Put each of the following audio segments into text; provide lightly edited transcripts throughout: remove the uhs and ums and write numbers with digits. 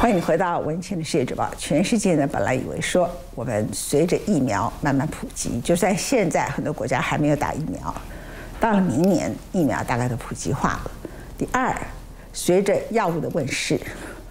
欢迎你回到文茜的世界之报。全世界呢，本来以为说我们随着疫苗慢慢普及，就算现在很多国家还没有打疫苗，到了明年疫苗大概都普及化了。第二，随着药物的问世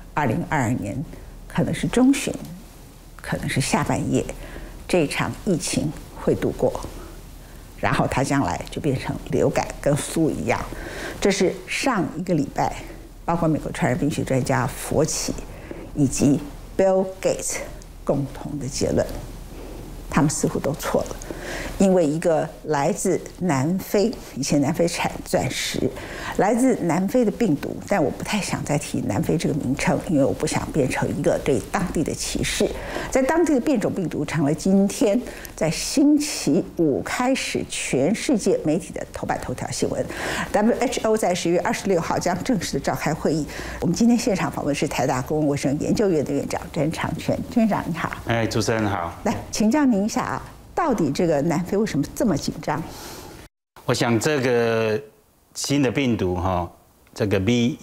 ，2022年可能是中旬，可能是下半叶，这一场疫情会度过，然后它将来就变成流感，跟flu一样。这是上一个礼拜，包括美国传染病学专家佛奇以及 Bill Gates 共同的结论，他们似乎都错了，因为一个来自南非，以前南非产钻石，来自南非的病毒，但我不太想再提南非这个名称，因为我不想变成一个对当地的歧视。在当地的变种病毒成了今天在星期五开始全世界媒体的头版头条新闻。WHO 在10月26号将正式的召开会议。我们今天现场访问是台大公共卫生研究院的院长詹长全，詹院长你好。 主持人好。 来，请教您一下啊，到底这个南非为什么这么紧张？ 我想这个新的病毒这个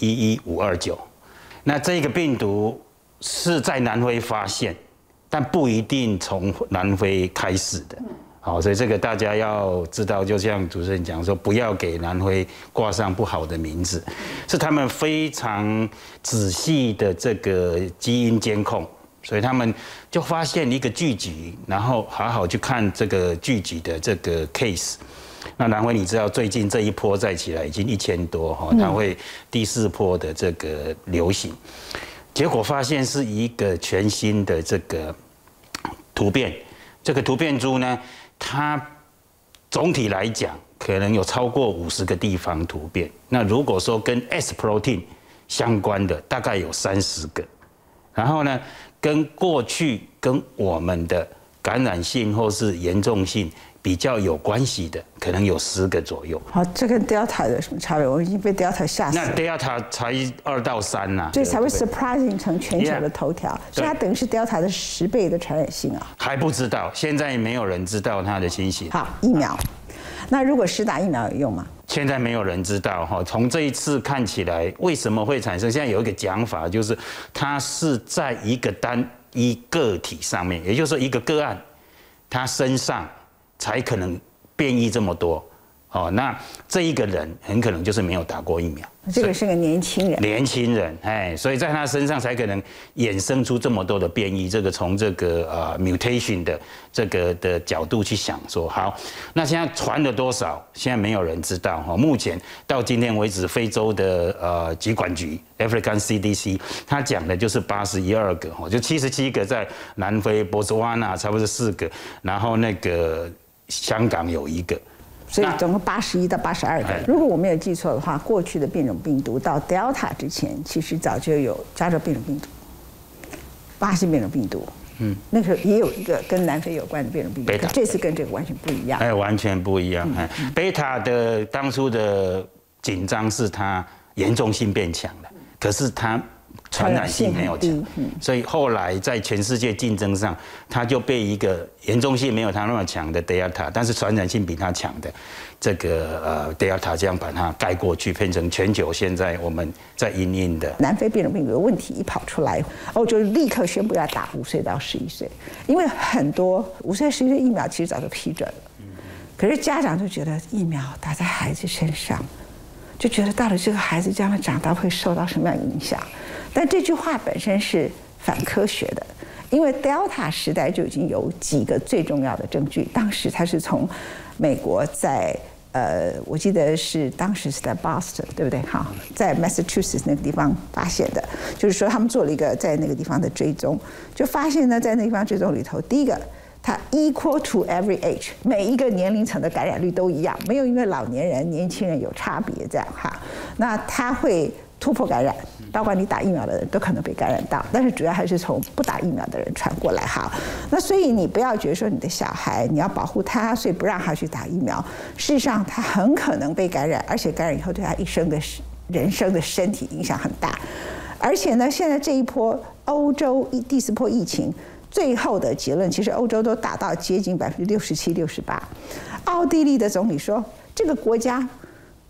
B11529，那这个病毒是在南非发现，但不一定从南非开始的。好，所以这个大家要知道，就像主持人讲说，不要给南非挂上不好的名字，是他们非常仔细的这个基因监控。所以他们就发现一个聚集，然后好好去看这个聚集的这个 case。那南非你知道最近这一波再起来已经1000多它会第4波的这个流行，结果发现是一个全新的这个突变。这个突变株呢，它总体来讲可能有超过50个地方突变。那如果说跟 S protein 相关的，大概有30个。然后呢，跟过去跟我们的感染性或是严重性比较有关系的，可能有10个左右。 好，这跟 Delta 有什么差别？我已经被 Delta 吓死了。 那 Delta 才2到3呐， 所以才会 surprising 成全球的头条。所以它等于是 Delta 的10倍的传染性啊。 还不知道，现在没有人知道它的新型。 好，疫苗。那如果施打疫苗有用吗？ 现在没有人知道从这一次看起来，为什么会产生？现在有一个讲法，就是它是在一个单一个体上面，也就是说一个个案，他身上才可能变异这么多。那这一个人很可能就是没有打过疫苗。 这个是个年轻人， 所以在他身上才可能衍生出这么多的变异。这个从这个mutation 的这个的角度去想说，好，那现在传了多少？现在没有人知道目前到今天为止，非洲的疾管局 African CDC 他讲的就是81个就77个在南非，波斯瓦纳差不多4个，然后那个香港有1个。 所以总共81到82个。如果我没有记错的话，过去的变种病毒到 Delta 之前，其实早就有加州变种病毒、巴西变种病毒，那个时候也有一个跟南非有关的变种病毒，可这次跟这个完全不一样。 完全不一样。贝塔的当初的紧张是它严重性变强了，可是它传染性没有强，所以后来在全世界竞争上，它就被一个严重性没有它那么强的 Delta， 但是传染性比它强的这个Delta 这样把它盖过去，变成全球现在我们在因应的南非变种病毒的问题一跑出来，欧洲立刻宣布要打5岁到11岁，因为很多5岁、11岁疫苗其实早就批准了，可是家长就觉得疫苗打在孩子身上，就觉得到底这个孩子将来长大会受到什么样的影响？但这句话本身是反科学的，因为 Delta 时代就已经有几个最重要的证据。当时他是从美国在我记得是当时是在 Boston， 对不对？哈，在 Massachusetts 那个地方发现的，就是说他们做了一个在那个地方的追踪，就发现呢，在那个地方追踪里头，第一个它 equal to every age， 每一个年龄层的感染率都一样，没有因为老年人、年轻人有差别这样哈。那它会突破感染，包括你打疫苗的人都可能被感染到，但是主要还是从不打疫苗的人传过来哈。那所以你不要觉得说你的小孩你要保护他，所以不让他去打疫苗，事实上他很可能被感染，而且感染以后对他一生的人生的身体影响很大。而且呢，现在这一波欧洲第4波疫情，最后的结论其实欧洲都达到接近67%、68%。奥地利的总理说，这个国家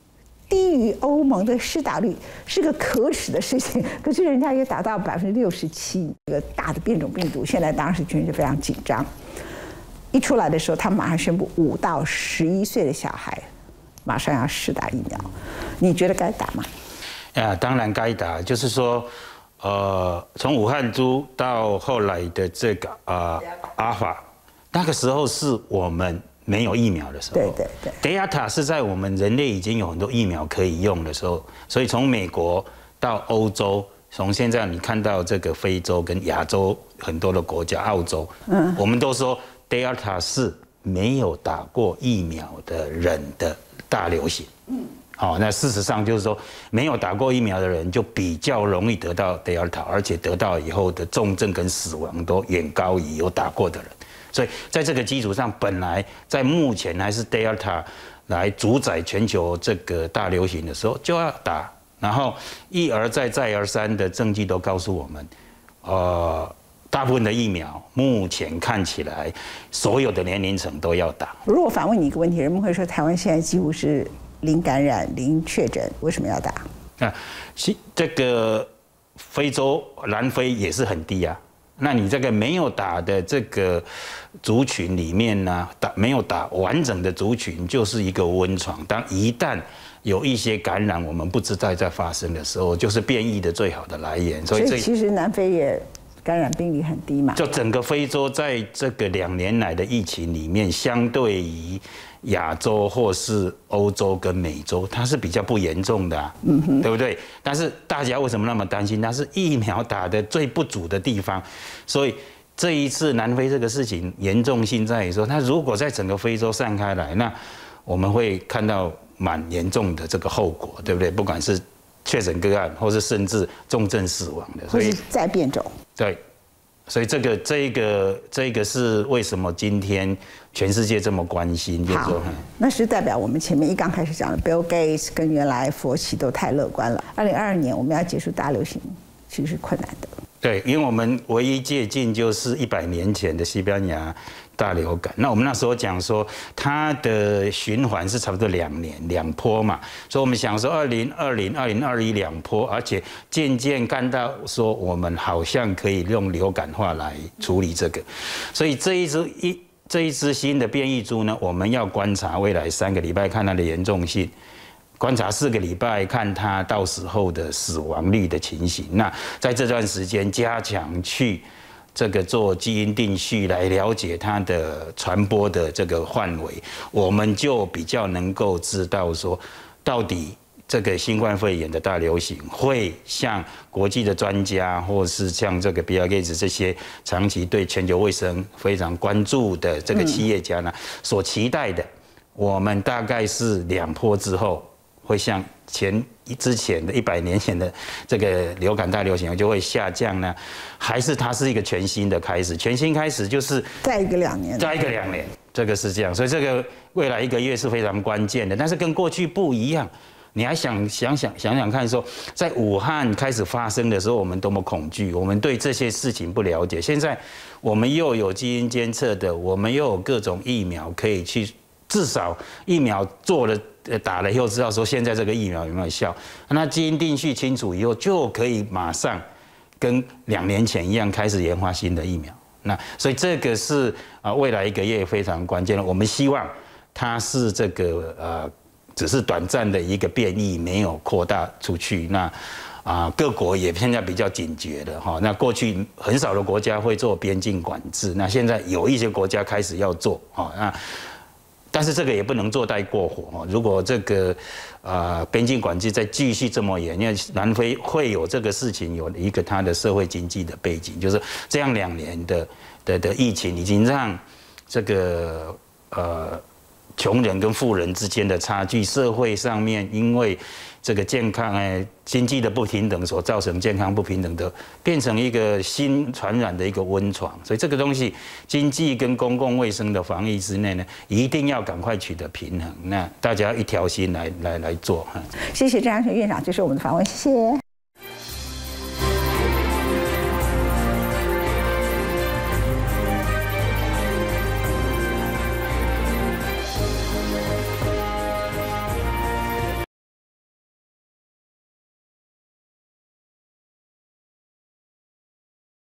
低于欧盟的施打率是个可耻的事情，可是人家也达到67%。这个大的变种病毒，现在当然是全世界非常紧张。一出来的时候，他们马上宣布5到11岁的小孩马上要施打疫苗。你觉得该打吗？ 当然该打。就是说，从武汉株到后来的这个阿尔法，那个时候是我们没有疫苗的时候。对。Delta 是在我们人类已经有很多疫苗可以用的时候，所以从美国到欧洲，从现在你看到这个非洲跟亚洲很多的国家，澳洲，我们都说 Delta 是没有打过疫苗的人的大流行。好，那事实上就是说，没有打过疫苗的人就比较容易得到 Delta， 而且得到以后的重症跟死亡都远高于有打过的人。所以在这个基础上，本来在目前还是 Delta 来主宰全球这个大流行的时候就要打，然后一而再再而三的证据都告诉我们，大部分的疫苗目前看起来所有的年龄层都要打。 如果反问你一个问题，人们会说台湾现在几乎是零感染、零确诊，为什么要打？ 这个非洲南非也是很低啊。那你这个没有打的这个族群里面呢，没有打完整的族群就是一个温床。当一旦有一些感染，我们不知道在发生的时候，就是变异的最好的来源。 所以其实南非也感染病例很低嘛。 就整个非洲在这个2年来的疫情里面，相对于亚洲或是欧洲跟美洲，它是比较不严重的对不对？但是大家为什么那么担心？它是疫苗打的最不足的地方，所以这一次南非这个事情严重性在于说，它如果在整个非洲散开来，那我们会看到蛮严重的这个后果，对不对？不管是确诊个案，或是甚至重症死亡的， 或是再变种。 对。所以这个是为什么今天全世界这么关心？就是说， 那是代表我们前面一刚开始讲的 Bill Gates 跟原来佛奇都太乐观了。2022年我们要结束大流行，其实是困难的。 对，因为我们唯一借鉴就是100年前的西班牙大流感。那我们那时候讲说，它的循环是差不多2年2波嘛，所以我们想说2020、2021 2波，而且渐渐看到说我们好像可以用流感化来处理这个，所以这一支新的变异株呢，我们要观察未来3个礼拜看它的严重性。观察4个礼拜，看它到时候的死亡率的情形。那在这段时间加强去这个做基因定序，来了解它的传播的这个范围，我们就比较能够知道说，到底这个新冠肺炎的大流行会像国际的专家，或是像这个比尔盖茨这些长期对全球卫生非常关注的这个企业家呢所期待的，我们大概是2波之后。会像之前的100年前的这个流感大流行就会下降呢，还是它是一个全新的开始？全新开始就是再一个2年， 再一个2年，这个是这样。所以这个未来1个月是非常关键的，但是跟过去不一样。你还想想看，说在武汉开始发生的时候，我们多么恐惧，我们对这些事情不了解。现在我们又有基因监测的，我们又有各种疫苗可以去，至少疫苗做了。打了以后知道说现在这个疫苗有没有效，那基因定序清楚以后就可以马上跟2年前一样开始研发新的疫苗。那所以这个是未来1个月非常关键的。我们希望它是这个只是短暂的一个变异，没有扩大出去。那各国也现在比较警觉的哈。那过去很少的国家会做边境管制，那现在有一些国家开始要做那。但是这个也不能做太过火如果这个边境管制再继续这么严，因为南非会有这个事情有一个它的社会经济的背景，就是这样2年的疫情已经让这个穷人跟富人之间的差距，社会上面因为这个健康经济的不平等所造成健康不平等的，变成一个新传染的一个温床。所以这个东西，经济跟公共卫生的防疫之内呢，一定要赶快取得平衡。那大家一条心来做。 谢谢郑阳春院长接受我们的访问，谢谢。